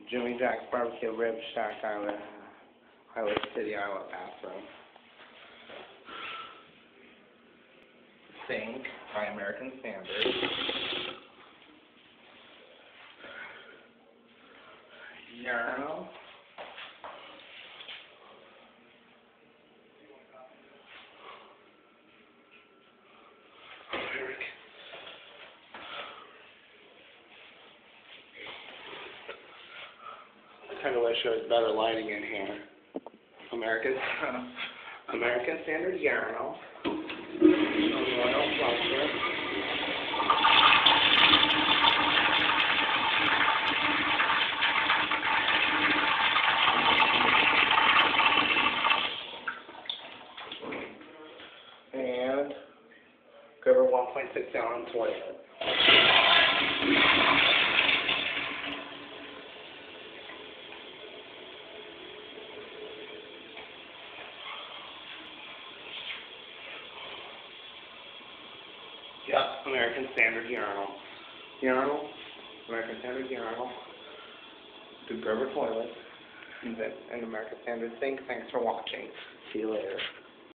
Jimmy Jack's Barbecue Rib Shack, Iowa City, Iowa bathroom. Sink by American standards. Urinal. I kind of wish there was better lighting in here. American Standard urinal. Urinal fixture. And Gerber 1.6 gallon toilet. Yep, American Standard urinal. American Standard urinal. The Gerber toilet. And American Standard sink. Thanks for watching. See you later.